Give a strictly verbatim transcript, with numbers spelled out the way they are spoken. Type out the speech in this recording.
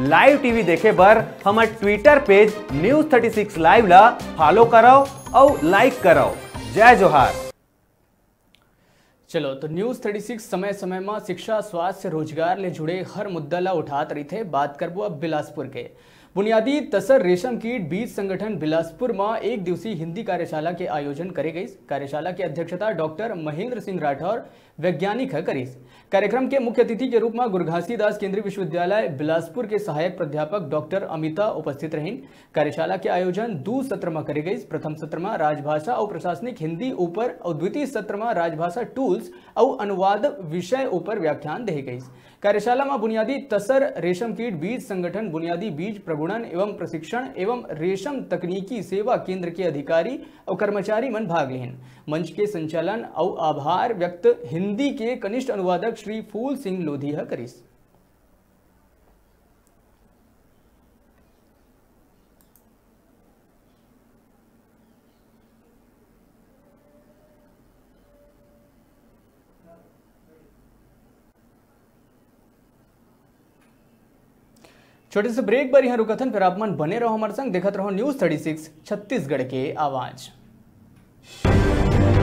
Live TV देखे बर हमार Twitter page news thirty six live ला फॉलो करो और लाइक करो। जय जोहार। चलो तो न्यूज थर्टी सिक्स समय समय में शिक्षा, स्वास्थ्य, रोजगार ले जुड़े हर मुद्दा ला उठात रही थे। बात करबो अब बिलासपुर के बुनियादी तसर रेशम कीट बीज संगठन बिलासपुर में एक दिवसीय हिंदी कार्यशाला के आयोजन करे गई। कार्यशाला की अध्यक्षता डॉक्टर महेंद्र सिंह राठौर वैज्ञानिक करीस। कार्यक्रम के मुख्य अतिथि के रूप में गुरु घासीदास केंद्रीय विश्वविद्यालय बिलासपुर के सहायक प्राध्यापक डॉक्टर अमिता उपस्थित रहीं। कार्यशाला के आयोजन दो सत्र में करे गई। प्रथम सत्र में राजभाषा और प्रशासनिक हिंदी ऊपर और द्वितीय सत्र में राजभाषा टूल्स और अनुवाद विषय ऊपर व्याख्यान दे गई। कार्यशाला में बुनियादी तसर रेशम कीट बीज संगठन, बुनियादी बीज प्रगुणन एवं प्रशिक्षण एवं रेशम तकनीकी सेवा केंद्र के अधिकारी और कर्मचारी मन भाग लेन। मंच के संचालन और आभार व्यक्त हिंदी के कनिष्ठ अनुवादक श्री फूल सिंह लोधिया करीस। छोटे से ब्रेक पर यहाँ रुकथन, फिर आप मन बने रहो हमारे संग, देखत रहो न्यूज थर्टी सिक्स छत्तीसगढ़ के आवाज।